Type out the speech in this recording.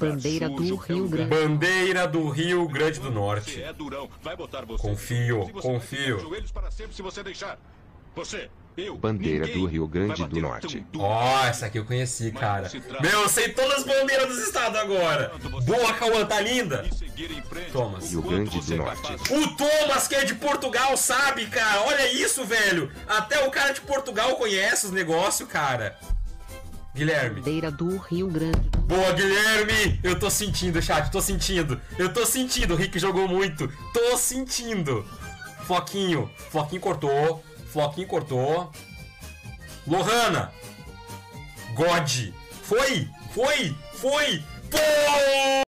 Bandeira do Rio Grande. Bandeira do Rio Grande do Norte. Você é durão. Vai botar você. Confio, Se você confio. vai os joelhos para sempre se você deixar. Você, eu, Bandeira ninguém do Rio Grande vai do bater Norte. tão duro. Ó, essa aqui eu conheci, Mas cara. não se trata- Meu, eu sei todas as bandeiras dos estados agora. Boa, Cauã, tá linda? E seguir em frente, Thomas. o Rio quanto Grande você do é Norte. capaz. O Thomas, que é de Portugal, sabe, cara? Olha isso, velho. Até o cara de Portugal conhece os negócios, cara. Guilherme. Bandeira do Rio Grande. Boa, Guilherme! Eu tô sentindo, chat, tô sentindo. Eu tô sentindo, o Rick jogou muito. Tô sentindo. Floquinho. Floquinho cortou. Floquinho cortou. Lohana. God. Foi! Foi! Foi! Foi!